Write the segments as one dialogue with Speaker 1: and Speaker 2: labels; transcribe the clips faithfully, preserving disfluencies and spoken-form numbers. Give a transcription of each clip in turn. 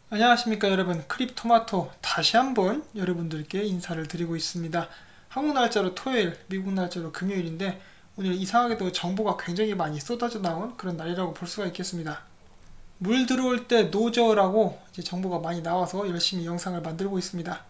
Speaker 1: 안녕하십니까 여러분, 크립토마토 다시 한번 여러분들께 인사를 드리고 있습니다. 한국 날짜로 토요일, 미국 날짜로 금요일인데 오늘 이상하게도 정보가 굉장히 많이 쏟아져 나온 그런 날이라고 볼 수가 있겠습니다. 물 들어올 때 노저라고 이제 정보가 많이 나와서 열심히 영상을 만들고 있습니다.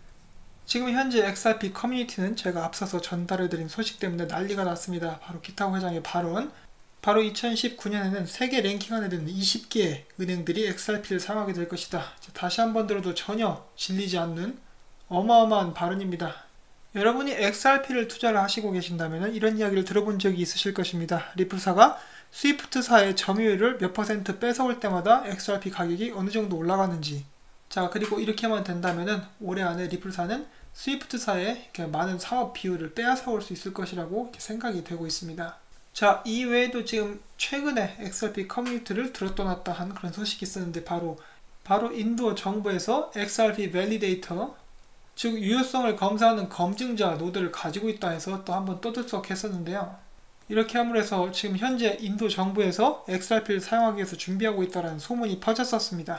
Speaker 1: 지금 현재 엑스알피 커뮤니티는 제가 앞서서 전달해드린 소식 때문에 난리가 났습니다. 바로 기타 회장의 발언. 바로 이천십구 년에는 세계 랭킹 안에 드는 이십 개의 은행들이 엑스알피를 사용하게 될 것이다. 다시 한번 들어도 전혀 질리지 않는 어마어마한 발언입니다. 여러분이 엑스알피를 투자를 하시고 계신다면 이런 이야기를 들어본 적이 있으실 것입니다. 리플사가 스위프트사의 점유율을 몇 퍼센트 뺏어올 때마다 엑스알피 가격이 어느 정도 올라가는지. 자, 그리고 이렇게만 된다면 올해 안에 리플사는 스위프트사의 많은 사업 비율을 빼앗아올 수 있을 것이라고 생각이 되고 있습니다. 자, 이 외에도 지금 최근에 엑스알피 커뮤니티를 들었다 놨다 한 그런 소식이 있었는데 바로 바로 인도 정부에서 엑스알피 밸리데이터, 즉 유효성을 검사하는 검증자 노드를 가지고 있다 해서 또 한번 떠들썩했었는데요. 이렇게 함으로 해서 지금 현재 인도 정부에서 엑스알피를 사용하기 위해서 준비하고 있다는 소문이 퍼졌었습니다.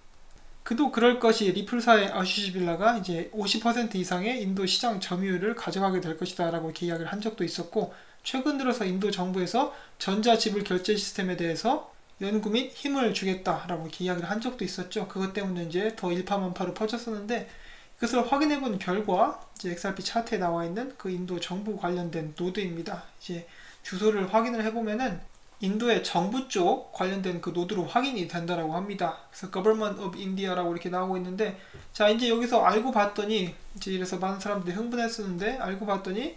Speaker 1: 그도 그럴 것이 리플사의 아시시 빌라가 이제 오십 퍼센트 이상의 인도 시장 점유율을 가져가게 될 것이다 라고 이렇게 이야기를 한 적도 있었고, 최근 들어서 인도 정부에서 전자지불 결제 시스템에 대해서 연구 및 힘을 주겠다라고 이렇게 이야기를 한 적도 있었죠. 그것 때문에 이제 더 일파만파로 퍼졌었는데, 그것을 확인해 본 결과 이제 엑스알피 차트에 나와 있는 그 인도 정부 관련된 노드입니다. 이제 주소를 확인을 해보면은 인도의 정부 쪽 관련된 그 노드로 확인이 된다라고 합니다. 그래서 Government of India라고 이렇게 나오고 있는데, 자 이제 여기서 알고 봤더니 이제 이래서 많은 사람들이 흥분했었는데 알고 봤더니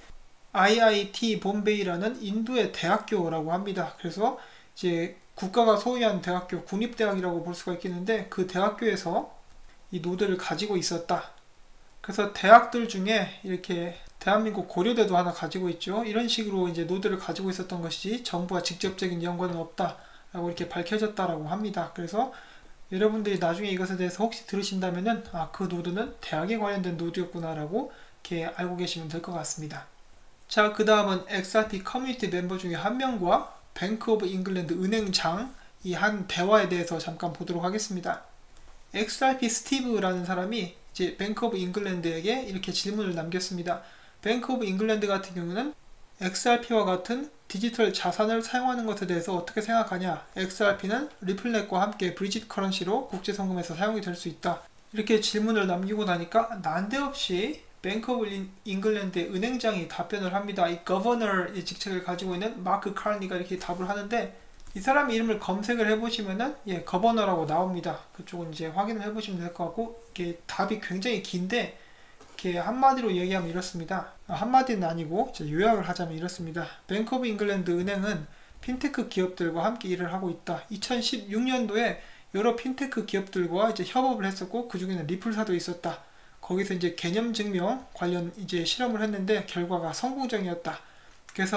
Speaker 1: 아이아이티 봄베이라는 인도의 대학교라고 합니다. 그래서 이제 국가가 소유한 대학교, 국립대학이라고 볼 수가 있겠는데 그 대학교에서 이 노드를 가지고 있었다. 그래서 대학들 중에 이렇게 대한민국 고려대도 하나 가지고 있죠. 이런 식으로 이제 노드를 가지고 있었던 것이 정부와 직접적인 연관은 없다라고 이렇게 밝혀졌다라고 합니다. 그래서 여러분들이 나중에 이것에 대해서 혹시 들으신다면은 아, 그 노드는 대학에 관련된 노드였구나라고 이렇게 알고 계시면 될 것 같습니다. 자, 그 다음은 엑스알피 커뮤니티 멤버 중에 한 명과 뱅크 오브 잉글랜드 은행장 이 한 대화에 대해서 잠깐 보도록 하겠습니다. 엑스알피 스티브라는 사람이 이제 뱅크 오브 잉글랜드에게 이렇게 질문을 남겼습니다. 뱅크 오브 잉글랜드 같은 경우는 엑스알피와 같은 디지털 자산을 사용하는 것에 대해서 어떻게 생각하냐? 엑스알피는 리플넷과 함께 브리짓 커런시로 국제송금에서 사용이 될 수 있다. 이렇게 질문을 남기고 나니까 난데없이 뱅크 오브 잉글랜드의 은행장이 답변을 합니다. 이 거버너의 직책을 가지고 있는 마크 카니가 이렇게 답을 하는데, 이 사람 이름을 검색을 해보시면은 예, 거버너라고 나옵니다. 그쪽은 이제 확인을 해보시면 될 것 같고, 이게 답이 굉장히 긴데 이렇게 한마디로 얘기하면 이렇습니다. 아, 한마디는 아니고 이제 요약을 하자면 이렇습니다. 뱅크 오브 잉글랜드 은행은 핀테크 기업들과 함께 일을 하고 있다. 이천십육 년도에 여러 핀테크 기업들과 이제 협업을 했었고 그 중에는 리플사도 있었다. 거기서 이제 개념 증명 관련 이제 실험을 했는데 결과가 성공적이었다. 그래서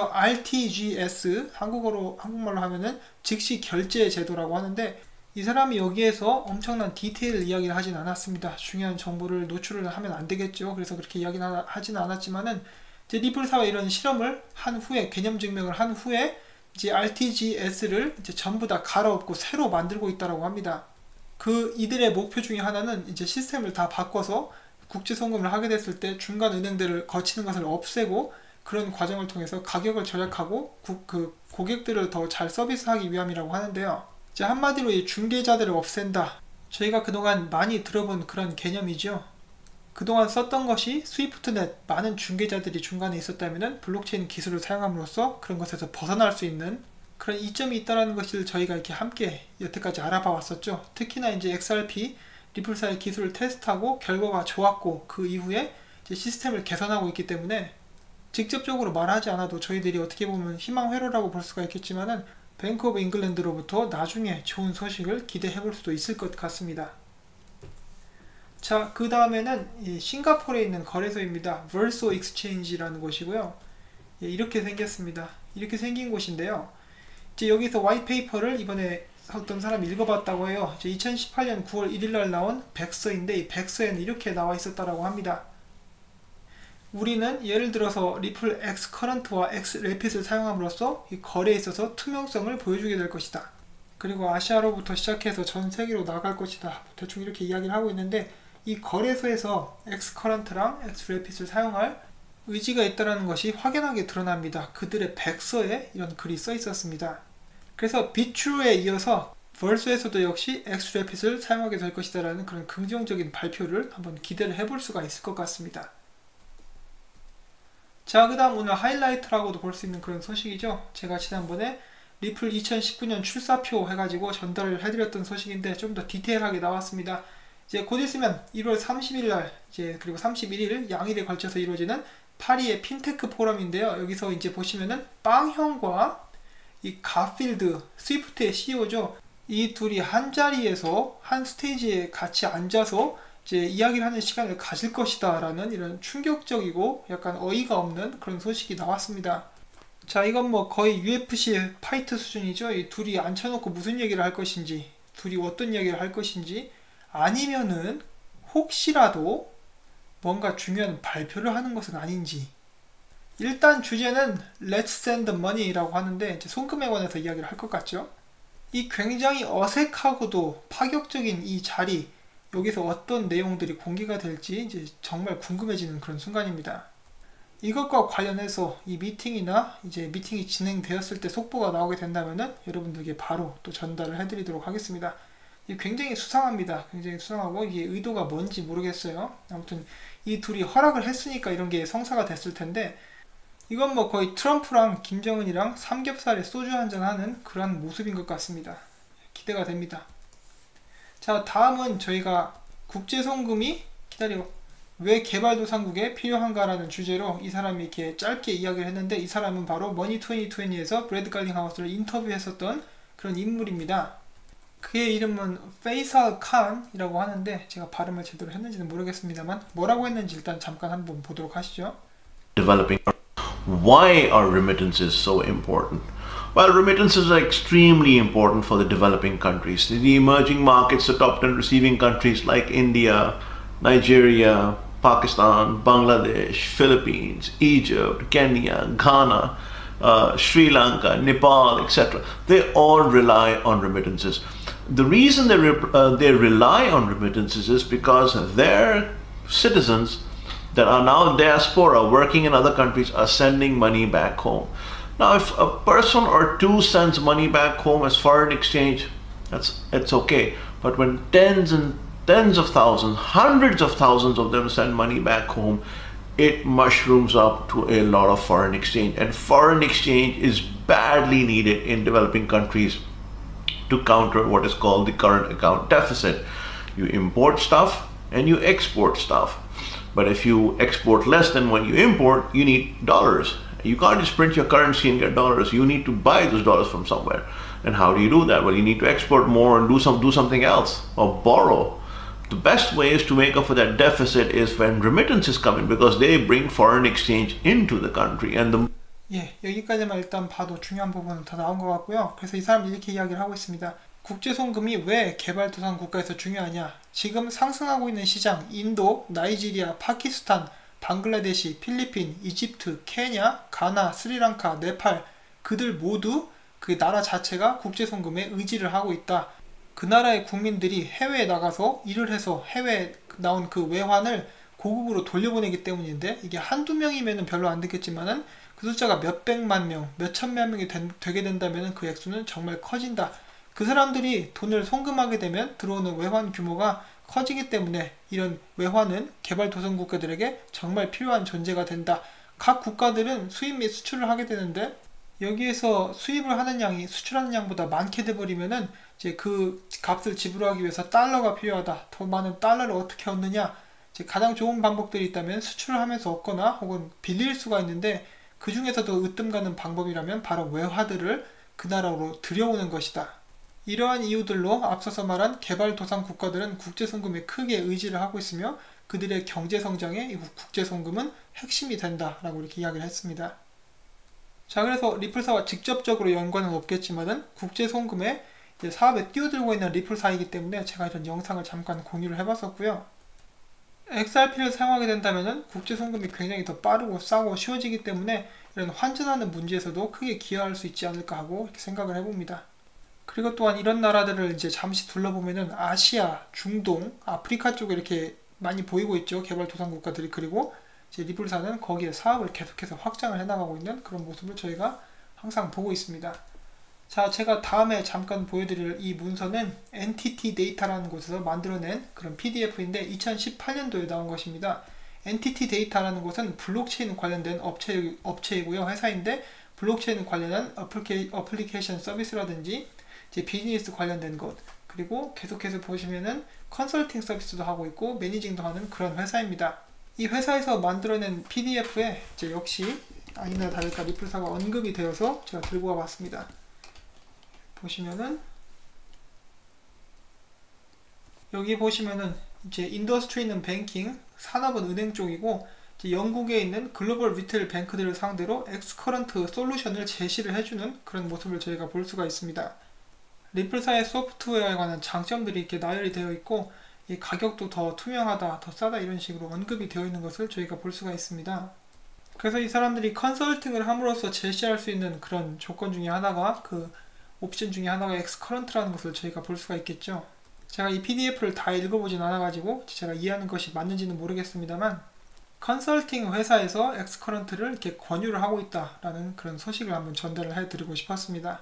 Speaker 1: 알티지에스, 한국어로 한국말로 하면은 즉시 결제 제도라고 하는데, 이 사람이 여기에서 엄청난 디테일 이야기를 하진 않았습니다. 중요한 정보를 노출을 하면 안 되겠죠. 그래서 그렇게 이야기는 하지는 않았지만은 이제 리플사와 이런 실험을 한 후에, 개념 증명을 한 후에 이제 알티지에스를 이제 전부 다 갈아엎고 새로 만들고 있다라고 합니다. 그 이들의 목표 중에 하나는 이제 시스템을 다 바꿔서 국제송금을 하게 됐을 때 중간 은행들을 거치는 것을 없애고 그런 과정을 통해서 가격을 절약하고 구, 그 고객들을 더 잘 서비스하기 위함이라고 하는데요. 이제 한마디로 이 중개자들을 없앤다. 저희가 그동안 많이 들어본 그런 개념이죠. 그동안 썼던 것이 스위프트넷, 많은 중개자들이 중간에 있었다면 블록체인 기술을 사용함으로써 그런 것에서 벗어날 수 있는 그런 이점이 있다는 것을 저희가 이렇게 함께 여태까지 알아봐 왔었죠. 특히나 이제 엑스알피 리플사의 기술을 테스트하고 결과가 좋았고 그 이후에 이제 시스템을 개선하고 있기 때문에 직접적으로 말하지 않아도 저희들이 어떻게 보면 희망회로라고 볼 수가 있겠지만은 뱅크 오브 잉글랜드로부터 나중에 좋은 소식을 기대해 볼 수도 있을 것 같습니다. 자, 그 다음에는 이 싱가포르에 있는 거래소입니다. Verso Exchange라는 곳이고요. 예, 이렇게 생겼습니다. 이렇게 생긴 곳인데요. 이제 여기서 화이트페이퍼를 이번에 어떤 사람이 읽어봤다고 해요. 이제 이천십팔 년 구월 일일날 나온 백서인데 이 백서에는 이렇게 나와 있었다라고 합니다. 우리는 예를 들어서 리플 X 커런트와 X 래핏을 사용함으로써 이 거래에 있어서 투명성을 보여주게 될 것이다. 그리고 아시아로부터 시작해서 전 세계로 나갈 것이다. 대충 이렇게 이야기를 하고 있는데, 이 거래소에서 X커런트랑 X래핏을 사용할 의지가 있다는 것이 확연하게 드러납니다. 그들의 백서에 이런 글이 써 있었습니다. 그래서 비트루에 이어서 벌스에서도 역시 X래핏을 사용하게 될 것이다 라는 그런 긍정적인 발표를 한번 기대를 해볼 수가 있을 것 같습니다. 자, 그 다음 오늘 하이라이트라고도 볼 수 있는 그런 소식이죠. 제가 지난번에 리플 이천십구 년 출사표 해가지고 전달을 해드렸던 소식인데 좀 더 디테일하게 나왔습니다. 이제 곧 있으면 일월 삼십일 날 이제 그리고 삼십일 일 양일에 걸쳐서 이루어지는 파리의 핀테크 포럼인데요. 여기서 이제 보시면은 빵형과 이 가필드 스위프트의 씨이오죠. 이 둘이 한 자리에서 한 스테이지에 같이 앉아서 이제 이야기를 하는 시간을 가질 것이다 라는 이런 충격적이고 약간 어이가 없는 그런 소식이 나왔습니다. 자, 이건 뭐 거의 유에프씨 파이트 수준이죠. 이 둘이 앉혀놓고 무슨 얘기를 할 것인지, 둘이 어떤 이야기를 할 것인지, 아니면은 혹시라도 뭔가 중요한 발표를 하는 것은 아닌지. 일단 주제는 Let's send money라고 하는데 이제 송금에 관해서 이야기를 할 것 같죠. 이 굉장히 어색하고도 파격적인 이 자리, 여기서 어떤 내용들이 공개가 될지 이제 정말 궁금해지는 그런 순간입니다. 이것과 관련해서 이 미팅이나 이제 미팅이 진행되었을 때 속보가 나오게 된다면은 여러분들에게 바로 또 전달을 해드리도록 하겠습니다. 이게 굉장히 수상합니다. 굉장히 수상하고 이게 의도가 뭔지 모르겠어요. 아무튼 이 둘이 허락을 했으니까 이런 게 성사가 됐을 텐데, 이건 뭐 거의 트럼프랑 김정은이랑 삼겹살에 소주 한잔 하는 그런 모습인 것 같습니다. 기대가 됩니다. 자, 다음은 저희가 국제송금이 기다려 왜 개발도상국에 필요한가라는 주제로 이 사람이 이렇게 짧게 이야기를 했는데, 이 사람은 바로 머니 이천이십에서 브래드 갈링하우스를 인터뷰했었던 그런 인물입니다. 그의 이름은 페이살 칸이라고 하는데 제가 발음을 제대로 했는지는 모르겠습니다만 뭐라고 했는지 일단 잠깐 한번 보도록 하시죠.
Speaker 2: Developing. Why are remittances so important? Well, remittances are extremely important for the developing countries. The emerging markets, the top ten receiving countries like India, Nigeria, Pakistan, Bangladesh, Philippines, Egypt, Kenya, Ghana, uh, Sri Lanka, Nepal, et cetera. They all rely on remittances. The reason they, re uh, they rely on remittances is because their citizens that are now diaspora working in other countries are sending money back home. Now, if a person or two sends money back home as foreign exchange, that's it's okay. But when tens and tens of thousands, hundreds of thousands of them send money back home, it mushrooms up to a lot of foreign exchange. And foreign exchange is badly needed in developing countries to counter what is called the current account deficit. You import stuff and you export stuff. But if you export less than what you import, you need dollars. You can't just print your currency and get dollars. You need to buy those dollars from somewhere. And how do you do that? Well, you need to export more and do some do something else or borrow. The best way is to make up for that deficit is when remittances come in, because they bring foreign exchange into the country. And the
Speaker 1: 예, 여기까지만 일단 봐도 중요한 부분은 다 나온 것 같고요. 그래서 이 사람이 이렇게 이야기를 하고 있습니다. 국제송금이 왜 개발도상 국가에서 중요하냐? 지금 상승하고 있는 시장, 인도, 나이지리아, 파키스탄, 방글라데시, 필리핀, 이집트, 케냐, 가나, 스리랑카, 네팔, 그들 모두 그 나라 자체가 국제송금에 의지를 하고 있다. 그 나라의 국민들이 해외에 나가서 일을 해서 해외에 나온 그 외환을 고국으로 돌려보내기 때문인데, 이게 한두 명이면 별로 안 되겠지만은 그 숫자가 몇백만 명, 몇천만 명이 된, 되게 된다면 그 액수는 정말 커진다. 그 사람들이 돈을 송금하게 되면 들어오는 외환 규모가 커지기 때문에 이런 외환은 개발도상 국가들에게 정말 필요한 존재가 된다. 각 국가들은 수입 및 수출을 하게 되는데, 여기에서 수입을 하는 양이 수출하는 양보다 많게 돼버리면은 이제 그 값을 지불하기 위해서 달러가 필요하다. 더 많은 달러를 어떻게 얻느냐? 이제 가장 좋은 방법들이 있다면 수출을 하면서 얻거나 혹은 빌릴 수가 있는데, 그 중에서도 으뜸 가는 방법이라면 바로 외화들을 그 나라로 들여오는 것이다. 이러한 이유들로 앞서서 말한 개발도상 국가들은 국제송금에 크게 의지를 하고 있으며 그들의 경제성장에 이 국제송금은 핵심이 된다라고 이렇게 이야기를 했습니다. 자, 그래서 리플사와 직접적으로 연관은 없겠지만은 국제송금에 이제 사업에 뛰어들고 있는 리플사이기 때문에 제가 이런 영상을 잠깐 공유를 해봤었고요. 엑스알피를 사용하게 된다면은 국제송금이 굉장히 더 빠르고 싸고 쉬워지기 때문에 이런 환전하는 문제에서도 크게 기여할 수 있지 않을까 하고 이렇게 생각을 해봅니다. 그리고 또한 이런 나라들을 이제 잠시 둘러보면은 아시아, 중동, 아프리카 쪽에 이렇게 많이 보이고 있죠. 개발도상국가들이. 그리고 이제 리플사는 거기에 사업을 계속해서 확장을 해나가고 있는 그런 모습을 저희가 항상 보고 있습니다. 자, 제가 다음에 잠깐 보여드릴 이 문서는 엔티티 데이터라는 곳에서 만들어낸 그런 피디에프인데 이천십팔 년도에 나온 것입니다. 엔티티 데이터라는 곳은 블록체인 관련된 업체, 업체이고요. 회사인데 블록체인 관련한 어플리케, 어플리케이션 서비스라든지 이제 비즈니스 관련된 것, 그리고 계속해서 보시면은 컨설팅 서비스도 하고 있고 매니징도 하는 그런 회사입니다. 이 회사에서 만들어낸 피디에프에 이제 역시 아니나 다를까 리플사가 언급이 되어서 제가 들고 와봤습니다. 보시면은 여기 보시면은 이제 인더스트리는 뱅킹, 산업은 은행 쪽이고 이제 영국에 있는 글로벌 리테일 뱅크들을 상대로 엑스커런트 솔루션을 제시를 해주는 그런 모습을 저희가 볼 수가 있습니다. 리플사의 소프트웨어에 관한 장점들이 이렇게 나열이 되어 있고 이 가격도 더 투명하다, 더 싸다 이런 식으로 언급이 되어 있는 것을 저희가 볼 수가 있습니다. 그래서 이 사람들이 컨설팅을 함으로써 제시할 수 있는 그런 조건 중에 하나가 그 옵션 중에 하나가 엑스커런트라는 것을 저희가 볼 수가 있겠죠. 제가 이 피디에프를 다 읽어보진 않아가지고 제가 이해하는 것이 맞는지는 모르겠습니다만 컨설팅 회사에서 엑스커런트를 이렇게 권유를 하고 있다라는 그런 소식을 한번 전달을 해드리고 싶었습니다.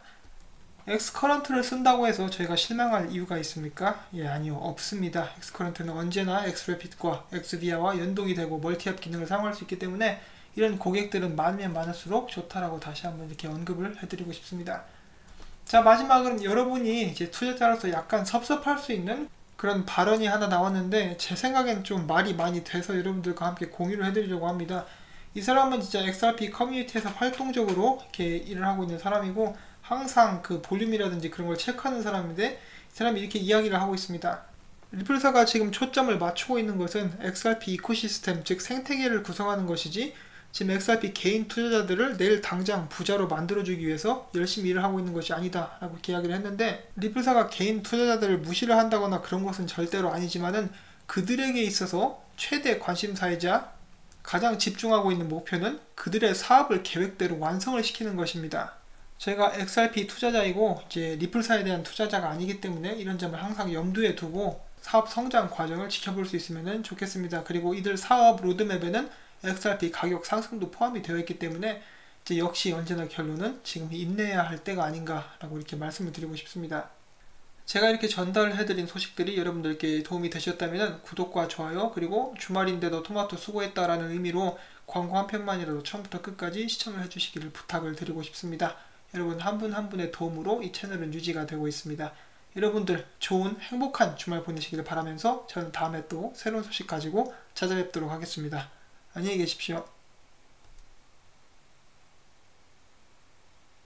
Speaker 1: 엑스커런트를 쓴다고 해서 저희가 실망할 이유가 있습니까? 예, 아니요, 없습니다. 엑스커런트는 언제나 엑스래핏과 엑스비아와 연동이 되고 멀티앱 기능을 사용할 수 있기 때문에 이런 고객들은 많으면 많을수록 좋다라고 다시 한번 이렇게 언급을 해드리고 싶습니다. 자, 마지막은 여러분이 이제 투자자로서 약간 섭섭할 수 있는 그런 발언이 하나 나왔는데 제 생각엔 좀 말이 많이 돼서 여러분들과 함께 공유를 해드리려고 합니다. 이 사람은 진짜 엑스알피 커뮤니티에서 활동적으로 이렇게 일을 하고 있는 사람이고 항상 그 볼륨이라든지 그런 걸 체크하는 사람인데 이 사람이 이렇게 이야기를 하고 있습니다. 리플사가 지금 초점을 맞추고 있는 것은 엑스알피 이코시스템, 즉 생태계를 구성하는 것이지 지금 엑스알피 개인 투자자들을 내일 당장 부자로 만들어주기 위해서 열심히 일을 하고 있는 것이 아니다 라고 이렇게 이야기를 했는데 리플사가 개인 투자자들을 무시를 한다거나 그런 것은 절대로 아니지만은 그들에게 있어서 최대 관심사이자 가장 집중하고 있는 목표는 그들의 사업을 계획대로 완성을 시키는 것입니다. 저희가 엑스알피 투자자이고 이제 리플사에 대한 투자자가 아니기 때문에 이런 점을 항상 염두에 두고 사업 성장 과정을 지켜볼 수 있으면 좋겠습니다. 그리고 이들 사업 로드맵에는 엑스알피 가격 상승도 포함이 되어 있기 때문에 이제 역시 언제나 결론은 지금 인내해야 할 때가 아닌가라고 이렇게 말씀을 드리고 싶습니다. 제가 이렇게 전달을 해드린 소식들이 여러분들께 도움이 되셨다면 구독과 좋아요, 그리고 주말인데도 토마토 수고했다라는 의미로 광고 한 편만이라도 처음부터 끝까지 시청을 해주시기를 부탁을 드리고 싶습니다. 여러분 한 분 한 분의 도움으로 이 채널은 유지가 되고 있습니다. 여러분들 좋은 행복한 주말 보내시기를 바라면서 저는 다음에 또 새로운 소식 가지고 찾아뵙도록 하겠습니다. 안녕히 계십시오.